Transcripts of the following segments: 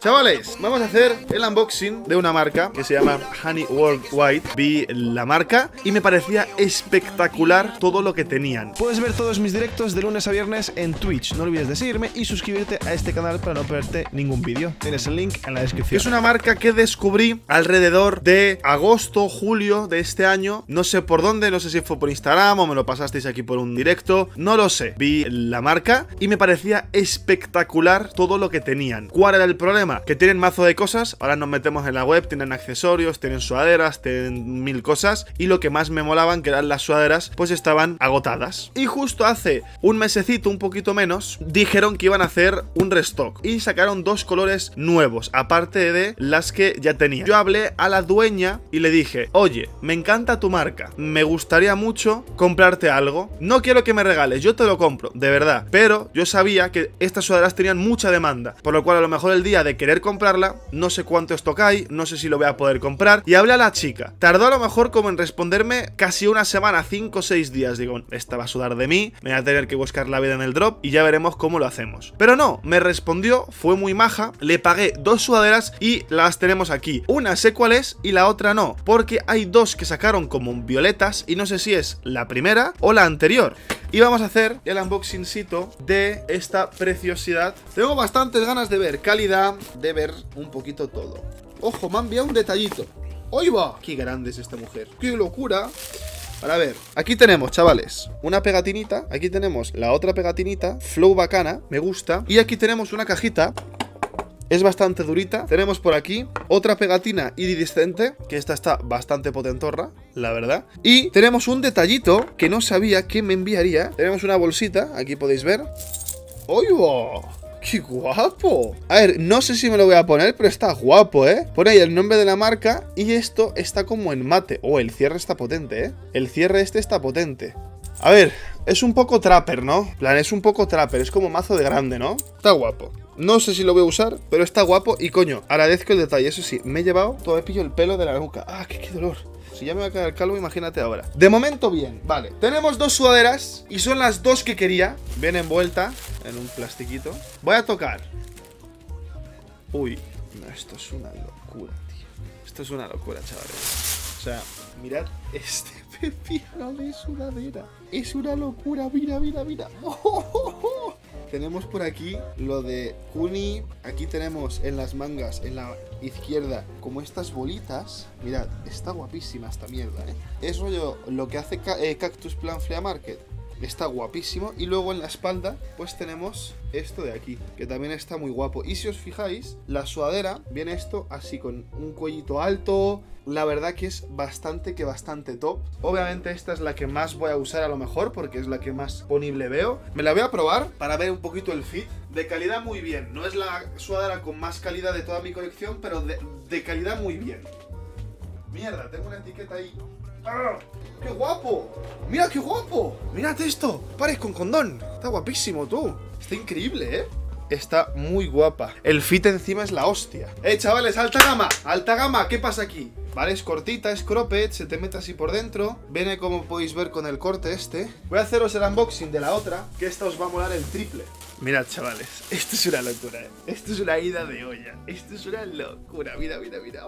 Chavales, vamos a hacer el unboxing de una marca que se llama Honey Worldwide. Vi la marca y me parecía espectacular todo lo que tenían. Puedes ver todos mis directos de lunes a viernes en Twitch. No olvides de seguirme y suscribirte a este canal para no perderte ningún vídeo. Tienes el link en la descripción. Es una marca que descubrí alrededor de agosto, julio de este año. No sé por dónde, no sé si fue por Instagram o me lo pasasteis aquí por un directo. No lo sé. Vi la marca y me parecía espectacular todo lo que tenían. ¿Cuál era el problema? Que tienen mazo de cosas. Ahora nos metemos en la web, tienen accesorios, tienen sudaderas, tienen mil cosas. Y lo que más me molaban, que eran las sudaderas, pues estaban agotadas. Y justo hace un mesecito, un poquito menos, dijeron que iban a hacer un restock y sacaron dos colores nuevos, aparte de las que ya tenía. Yo hablé a la dueña y le dije: oye, me encanta tu marca, me gustaría mucho comprarte algo. No quiero que me regales, yo te lo compro, de verdad. Pero yo sabía que estas sudaderas tenían mucha demanda, por lo cual a lo mejor el día de querer comprarla, no sé cuánto stock hay, no sé si lo voy a poder comprar. Y hablé a la chica, tardó a lo mejor como en responderme casi una semana, 5 o 6 días. Digo, esta va a sudar de mí, me voy a tener que buscar la vida en el drop y ya veremos cómo lo hacemos. Pero no, me respondió, fue muy maja, le pagué dos sudaderas y las tenemos aquí. Una sé cuál es y la otra no, porque hay dos que sacaron como violetas y no sé si es la primera o la anterior. Y vamos a hacer el unboxingcito de esta preciosidad. Tengo bastantes ganas de ver calidad, de ver un poquito todo. Ojo, me ha enviado un detallito. ¡Ahí va! ¡Qué grande es esta mujer! ¡Qué locura! Para ver, aquí tenemos, chavales, una pegatinita. Aquí tenemos la otra pegatinita, flow bacana, me gusta. Y aquí tenemos una cajita. Es bastante durita. Tenemos por aquí otra pegatina iridiscente, que esta está bastante potentorra, la verdad. Y tenemos un detallito que no sabía que me enviaría. Tenemos una bolsita, aquí podéis ver. ¡Oigo! ¡Qué guapo! A ver, no sé si me lo voy a poner, pero está guapo, ¿eh? Pone ahí el nombre de la marca y esto está como en mate. Oh, el cierre está potente, ¿eh? El cierre este está potente. A ver, es un poco trapper, ¿no? En plan, es un poco trapper, es como mazo de grande, ¿no? Está guapo. No sé si lo voy a usar, pero está guapo y coño, agradezco el detalle. Eso sí, me he llevado, todavía pillo el pelo de la nuca. ¡Ah, qué dolor! Si ya me va a quedar calvo, imagínate ahora. De momento bien, vale. Tenemos dos sudaderas y son las dos que quería. Viene envuelta en un plastiquito. Voy a tocar. Uy, no, esto es una locura, tío. Esto es una locura, chavales. O sea, mirad este pepino de sudadera. Es una locura, mira, mira, mira. ¡Oh! Tenemos por aquí lo de Kuni. Aquí tenemos en las mangas, en la izquierda, como estas bolitas. Mirad, está guapísima esta mierda, ¿eh? Es rollo lo que hace Cactus Plan Flea Market. Está guapísimo. Y luego en la espalda pues tenemos esto de aquí, que también está muy guapo. Y si os fijáis, la sudadera viene esto así, con un cuellito alto. La verdad que es bastante top. Obviamente esta es la que más voy a usar a lo mejor, porque es la que más disponible veo. Me la voy a probar para ver un poquito el fit. De calidad muy bien. No es la sudadera con más calidad de toda mi colección, pero de calidad muy bien. Mierda, tengo una etiqueta ahí. ¡Ah! ¡Qué guapo! ¡Mira qué guapo! ¡Mirad esto! Pares con condón. Está guapísimo, tú. Está increíble, ¿eh? Está muy guapa. El fit encima es la hostia. Chavales, alta gama. Alta gama, ¿qué pasa aquí? Vale, es cortita, es cropped, se te mete así por dentro. Viene, como podéis ver, con el corte este. Voy a haceros el unboxing de la otra, que esta os va a molar el triple. Mirad, chavales, esto es una locura, ¿eh? Esto es una ida de olla. Esto es una locura, mira, mira, mira.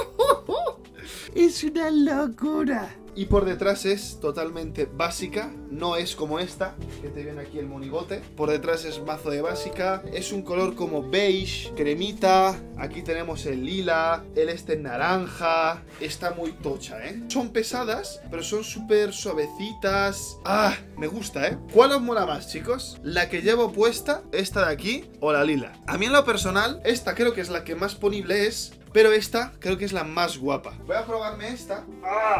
Es una locura. Y por detrás es totalmente básica. No es como esta, que te viene aquí el monigote. Por detrás es mazo de básica. Es un color como beige, cremita. Aquí tenemos el lila, el este naranja. Está muy tocha, ¿eh? Son pesadas, pero son súper suavecitas. ¡Ah! Me gusta, ¿eh? ¿Cuál os mola más, chicos? ¿La que llevo puesta, esta de aquí, o la lila? A mí en lo personal, esta creo que es la que más ponible es, pero esta creo que es la más guapa. Voy a probarme esta. ¡Ah!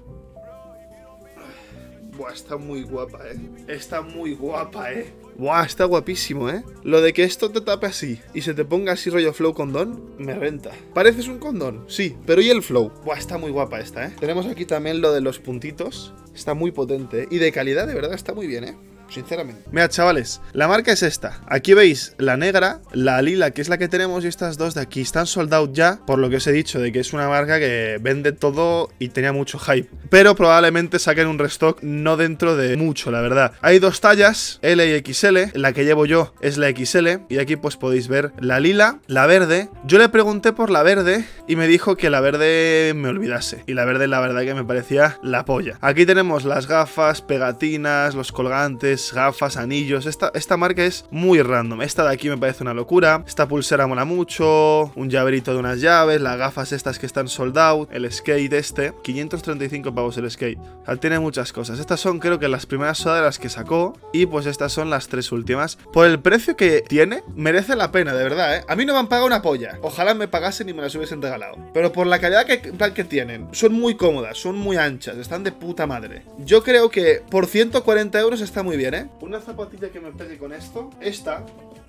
Buah, está muy guapa, Está muy guapa, Buah, está guapísimo, Lo de que esto te tape así y se te ponga así rollo flow condón, me renta. ¿Pareces un condón? Sí, pero ¿y el flow? Buah, está muy guapa esta, Tenemos aquí también lo de los puntitos. Está muy potente, Y de calidad, de verdad, está muy bien, sinceramente. Mira, chavales, la marca es esta. Aquí veis la negra, la lila, que es la que tenemos, y estas dos de aquí están sold out ya, por lo que os he dicho, de que es una marca que vende todo y tenía mucho hype. Pero probablemente saquen un restock no dentro de mucho, la verdad. Hay dos tallas, L y XL. La que llevo yo es la XL, y aquí pues podéis ver la lila, la verde. Yo le pregunté por la verde y me dijo que la verde me olvidase, y la verde la verdad que me parecía la polla. Aquí tenemos las gafas, pegatinas, los colgantes, gafas, anillos. Esta marca es muy random. Esta de aquí me parece una locura. Esta pulsera mola mucho, un llaverito de unas llaves, las gafas estas que están sold out, el skate este, 535 pavos el skate. O sea, tiene muchas cosas. Estas son creo que las primeras sudaderas que sacó, y pues estas son las tres últimas. Por el precio que tiene, merece la pena, de verdad, ¿eh? A mí no me han pagado una polla. Ojalá me pagasen y me las hubiesen regalado. Pero por la calidad que tienen, son muy cómodas, son muy anchas, están de puta madre. Yo creo que por 140 euros está muy bien, ¿eh? Una zapatilla que me pegue con esto, esta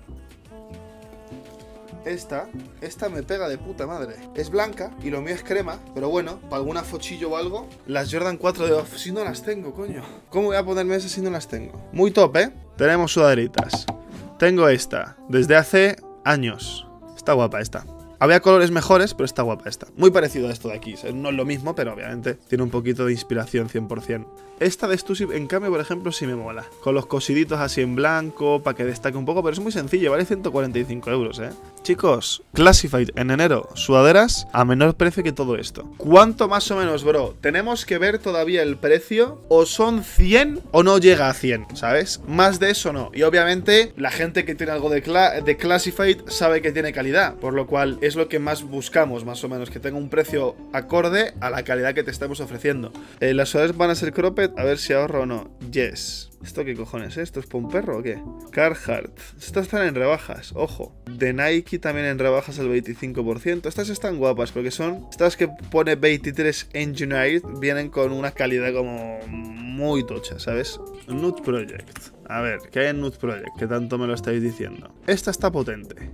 me pega de puta madre. Es blanca y lo mío es crema, pero bueno, para alguna fochillo o algo. Las Jordan 4 de off, si no las tengo, coño. ¿Cómo voy a ponerme esas si no las tengo? Muy top, ¿eh? Tenemos sudaderitas. Tengo esta, desde hace años. Está guapa esta. Había colores mejores, pero está guapa esta. Muy parecido a esto de aquí. No es lo mismo, pero obviamente tiene un poquito de inspiración 100%. Esta de Stussy, en cambio, por ejemplo, sí me mola. Con los cosiditos así en blanco, para que destaque un poco, pero es muy sencillo, vale 145 euros, ¿eh? Chicos, Classified en enero, sudaderas a menor precio que todo esto. ¿Cuánto más o menos, bro? Tenemos que ver todavía el precio. O son 100 o no llega a 100, ¿sabes? Más de eso no. Y obviamente, la gente que tiene algo de Classified sabe que tiene calidad, por lo cual es lo que más buscamos, más o menos, que tenga un precio acorde a la calidad que te estamos ofreciendo. Las sudaderas van a ser cropped, a ver si ahorro o no. Yes. ¿Esto qué cojones es? ¿Esto es para un perro o qué? Carhartt. Estas están en rebajas, ojo. De Nike también en rebajas al 25%. Estas están guapas porque son... Estas que pone 23 Engineered vienen con una calidad como muy tocha, ¿sabes? Nude Project. A ver, ¿qué hay en Nude Project? ¿Qué tanto me lo estáis diciendo? Esta está potente.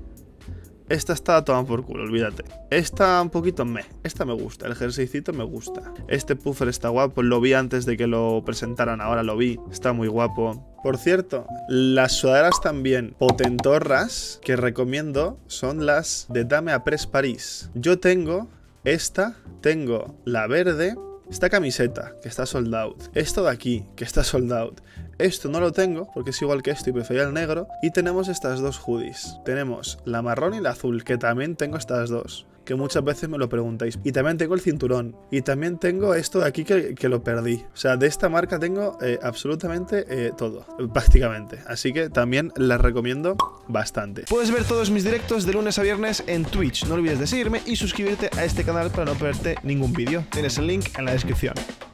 Esta está tomada por culo, olvídate. Esta un poquito meh. Esta me gusta, el jerseycito me gusta. Este puffer está guapo, lo vi antes de que lo presentaran, ahora lo vi. Está muy guapo. Por cierto, las sudaderas también potentorras que recomiendo son las de Dame à Press Paris. Yo tengo esta, tengo la verde, esta camiseta que está sold out, esto de aquí que está sold out. Esto no lo tengo porque es igual que esto y prefería el negro. Y tenemos estas dos hoodies. Tenemos la marrón y la azul, que también tengo estas dos, que muchas veces me lo preguntáis. Y también tengo el cinturón. Y también tengo esto de aquí que lo perdí. O sea, de esta marca tengo absolutamente todo, prácticamente. Así que también las recomiendo bastante. Puedes ver todos mis directos de lunes a viernes en Twitch. No olvides de seguirme y suscribirte a este canal para no perderte ningún vídeo. Tienes el link en la descripción.